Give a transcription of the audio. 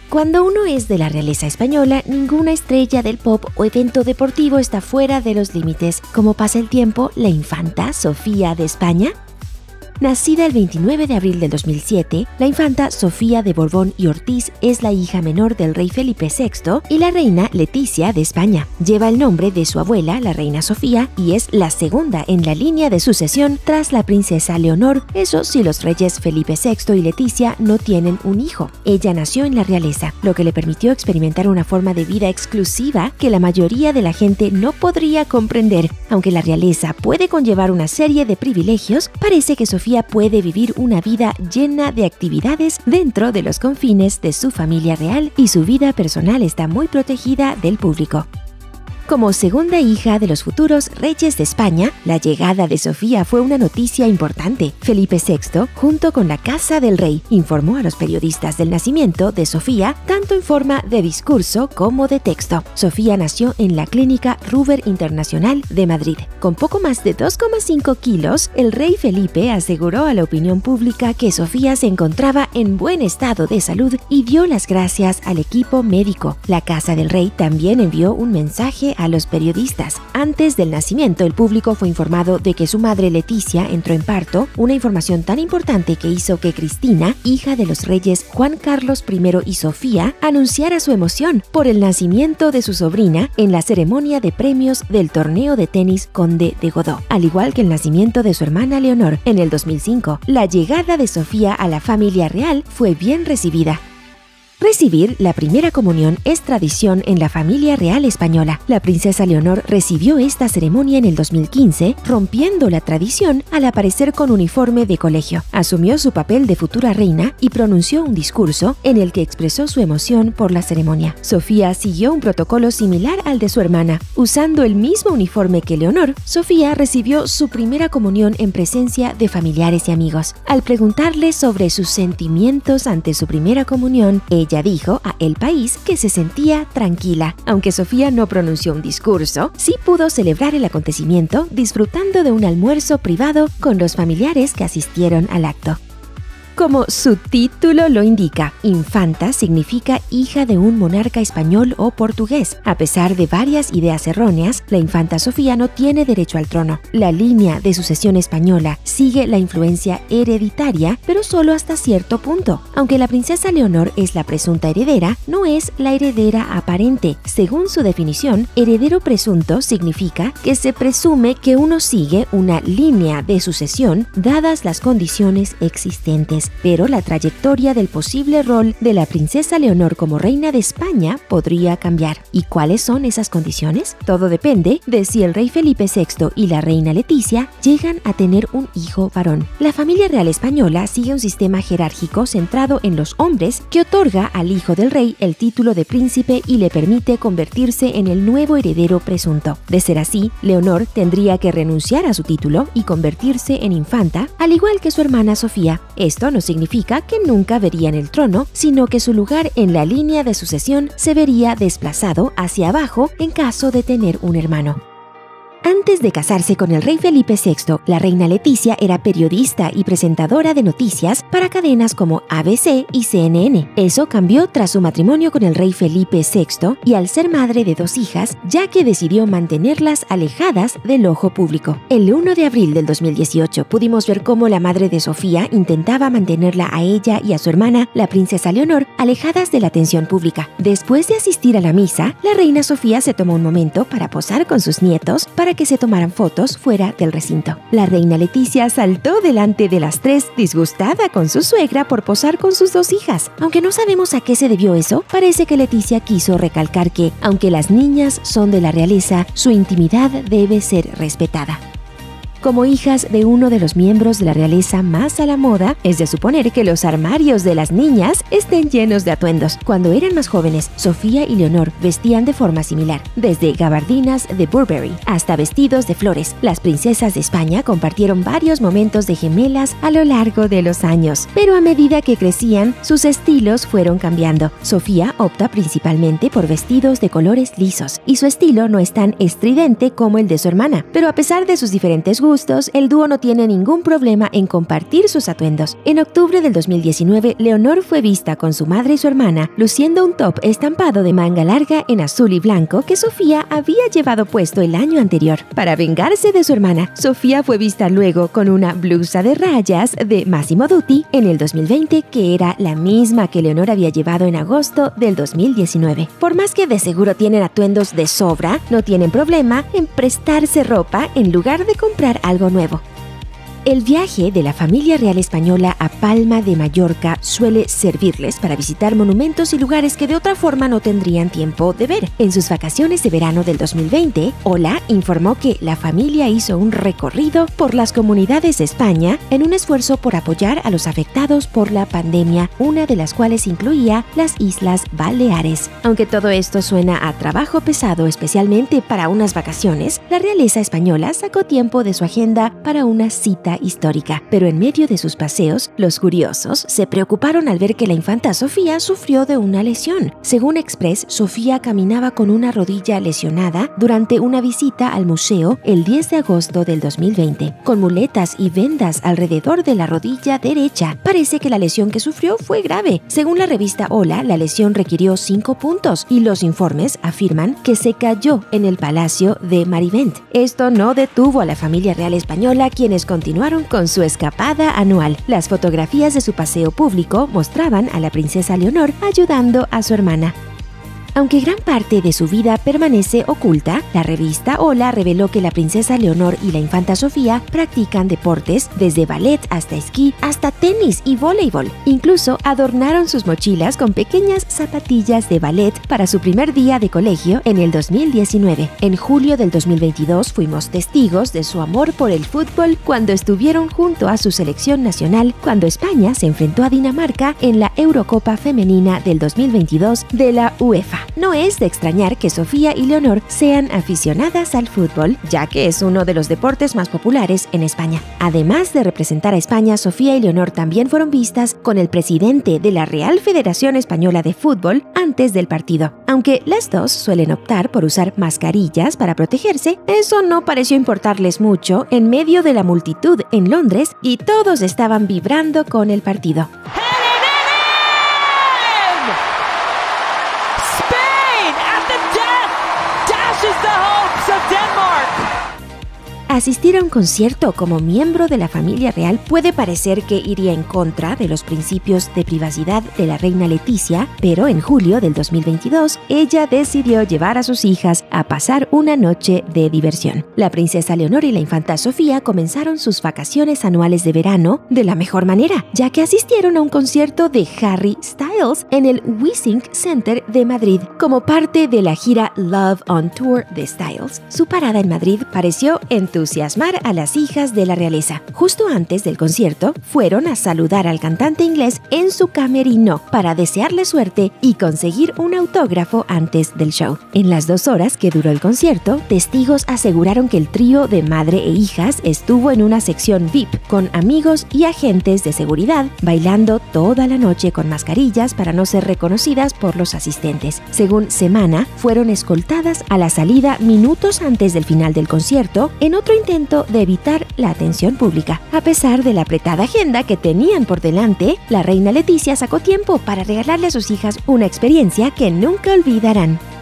Cuando uno es de la realeza española, ninguna estrella del pop o evento deportivo está fuera de los límites. ¿Cómo pasa el tiempo la infanta Sofía de España? Nacida el 29 de abril del 2007, la infanta Sofía de Borbón y Ortiz es la hija menor del rey Felipe VI y la reina Leticia de España. Lleva el nombre de su abuela, la reina Sofía, y es la segunda en la línea de sucesión tras la princesa Leonor, eso si los reyes Felipe VI y Leticia no tienen un hijo. Ella nació en la realeza, lo que le permitió experimentar una forma de vida exclusiva que la mayoría de la gente no podría comprender. Aunque la realeza puede conllevar una serie de privilegios, parece que Sofía puede vivir una vida llena de actividades dentro de los confines de su familia real y su vida personal está muy protegida del público. Como segunda hija de los futuros reyes de España, la llegada de Sofía fue una noticia importante. Felipe VI, junto con la Casa del Rey, informó a los periodistas del nacimiento de Sofía, tanto en forma de discurso como de texto. Sofía nació en la Clínica Ruber Internacional de Madrid. Con poco más de 2,5 kilos, el rey Felipe aseguró a la opinión pública que Sofía se encontraba en buen estado de salud y dio las gracias al equipo médico. La Casa del Rey también envió un mensaje a los periodistas. Antes del nacimiento, el público fue informado de que su madre Leticia entró en parto, una información tan importante que hizo que Cristina, hija de los reyes Juan Carlos I y Sofía, anunciara su emoción por el nacimiento de su sobrina en la ceremonia de premios del torneo de tenis Conde de Godó, al igual que el nacimiento de su hermana Leonor en el 2005. La llegada de Sofía a la familia real fue bien recibida. Recibir la primera comunión es tradición en la familia real española. La princesa Leonor recibió esta ceremonia en el 2015, rompiendo la tradición al aparecer con uniforme de colegio. Asumió su papel de futura reina y pronunció un discurso en el que expresó su emoción por la ceremonia. Sofía siguió un protocolo similar al de su hermana. Usando el mismo uniforme que Leonor, Sofía recibió su primera comunión en presencia de familiares y amigos. Al preguntarle sobre sus sentimientos ante su primera comunión, ella dijo a El País que se sentía tranquila. Aunque Sofía no pronunció un discurso, sí pudo celebrar el acontecimiento disfrutando de un almuerzo privado con los familiares que asistieron al acto. Como su título lo indica, infanta significa hija de un monarca español o portugués. A pesar de varias ideas erróneas, la infanta Sofía no tiene derecho al trono. La línea de sucesión española sigue la influencia hereditaria, pero solo hasta cierto punto. Aunque la princesa Leonor es la presunta heredera, no es la heredera aparente. Según su definición, heredero presunto significa que se presume que uno sigue una línea de sucesión dadas las condiciones existentes. Pero la trayectoria del posible rol de la princesa Leonor como reina de España podría cambiar. ¿Y cuáles son esas condiciones? Todo depende de si el rey Felipe VI y la reina Leticia llegan a tener un hijo varón. La familia real española sigue un sistema jerárquico centrado en los hombres que otorga al hijo del rey el título de príncipe y le permite convertirse en el nuevo heredero presunto. De ser así, Leonor tendría que renunciar a su título y convertirse en infanta, al igual que su hermana Sofía. Esto no significa que nunca verían el trono, sino que su lugar en la línea de sucesión se vería desplazado hacia abajo en caso de tener un hermano. Antes de casarse con el rey Felipe VI, la reina Leticia era periodista y presentadora de noticias para cadenas como ABC y CNN. Eso cambió tras su matrimonio con el rey Felipe VI y al ser madre de 2 hijas, ya que decidió mantenerlas alejadas del ojo público. El 1 de abril del 2018 pudimos ver cómo la madre de Sofía intentaba mantenerla a ella y a su hermana, la princesa Leonor, alejadas de la atención pública. Después de asistir a la misa, la reina Sofía se tomó un momento para posar con sus nietos para que se tomaran fotos fuera del recinto. La reina Leticia saltó delante de las 3, disgustada con su suegra por posar con sus 2 hijas. Aunque no sabemos a qué se debió eso, parece que Leticia quiso recalcar que, aunque las niñas son de la realeza, su intimidad debe ser respetada. Como hijas de uno de los miembros de la realeza más a la moda, es de suponer que los armarios de las niñas estén llenos de atuendos. Cuando eran más jóvenes, Sofía y Leonor vestían de forma similar, desde gabardinas de Burberry hasta vestidos de flores. Las princesas de España compartieron varios momentos de gemelas a lo largo de los años, pero a medida que crecían, sus estilos fueron cambiando. Sofía opta principalmente por vestidos de colores lisos, y su estilo no es tan estridente como el de su hermana, pero a pesar de sus diferentes gustos, gustos, el dúo no tiene ningún problema en compartir sus atuendos. En octubre del 2019, Leonor fue vista con su madre y su hermana luciendo un top estampado de manga larga en azul y blanco que Sofía había llevado puesto el año anterior. Para vengarse de su hermana, Sofía fue vista luego con una blusa de rayas de Massimo Dutti en el 2020, que era la misma que Leonor había llevado en agosto del 2019. Por más que de seguro tienen atuendos de sobra, no tienen problema en prestarse ropa en lugar de comprar algo nuevo. El viaje de la familia real española a Palma de Mallorca suele servirles para visitar monumentos y lugares que de otra forma no tendrían tiempo de ver. En sus vacaciones de verano del 2020, Hola informó que la familia hizo un recorrido por las comunidades de España en un esfuerzo por apoyar a los afectados por la pandemia, una de las cuales incluía las Islas Baleares. Aunque todo esto suena a trabajo pesado, especialmente para unas vacaciones, la realeza española sacó tiempo de su agenda para una cita histórica, pero en medio de sus paseos, los curiosos se preocuparon al ver que la infanta Sofía sufrió de una lesión. Según Express, Sofía caminaba con una rodilla lesionada durante una visita al museo el 10 de agosto del 2020, con muletas y vendas alrededor de la rodilla derecha. Parece que la lesión que sufrió fue grave. Según la revista Hola, la lesión requirió 5 puntos y los informes afirman que se cayó en el Palacio de Marivent. Esto no detuvo a la familia real española, quienes continuaron con su escapada anual. Las fotografías de su paseo público mostraban a la princesa Leonor ayudando a su hermana. Aunque gran parte de su vida permanece oculta, la revista Hola reveló que la princesa Leonor y la infanta Sofía practican deportes desde ballet hasta esquí, hasta tenis y voleibol. Incluso adornaron sus mochilas con pequeñas zapatillas de ballet para su primer día de colegio en el 2019. En julio del 2022 fuimos testigos de su amor por el fútbol cuando estuvieron junto a su selección nacional cuando España se enfrentó a Dinamarca en la Eurocopa Femenina del 2022 de la UEFA. No es de extrañar que Sofía y Leonor sean aficionadas al fútbol, ya que es uno de los deportes más populares en España. Además de representar a España, Sofía y Leonor también fueron vistas con el presidente de la Real Federación Española de Fútbol antes del partido. Aunque las dos suelen optar por usar mascarillas para protegerse, eso no pareció importarles mucho en medio de la multitud en Londres y todos estaban vibrando con el partido. Asistir a un concierto como miembro de la familia real puede parecer que iría en contra de los principios de privacidad de la reina Letizia, pero en julio del 2022 ella decidió llevar a sus hijas a pasar una noche de diversión. La princesa Leonor y la infanta Sofía comenzaron sus vacaciones anuales de verano de la mejor manera, ya que asistieron a un concierto de Harry Styles en el Wissink Center de Madrid. Como parte de la gira Love on Tour de Styles, su parada en Madrid pareció entusiasmar a las hijas de la realeza. Justo antes del concierto, fueron a saludar al cantante inglés en su camerino para desearle suerte y conseguir un autógrafo antes del show. En las 2 horas que duró el concierto, testigos aseguraron que el trío de madre e hijas estuvo en una sección VIP con amigos y agentes de seguridad, bailando toda la noche con mascarillas para no ser reconocidas por los asistentes. Según Semana, fueron escoltadas a la salida minutos antes del final del concierto en otro intento de evitar la atención pública. A pesar de la apretada agenda que tenían por delante, la reina Letizia sacó tiempo para regalarle a sus hijas una experiencia que nunca olvidarán.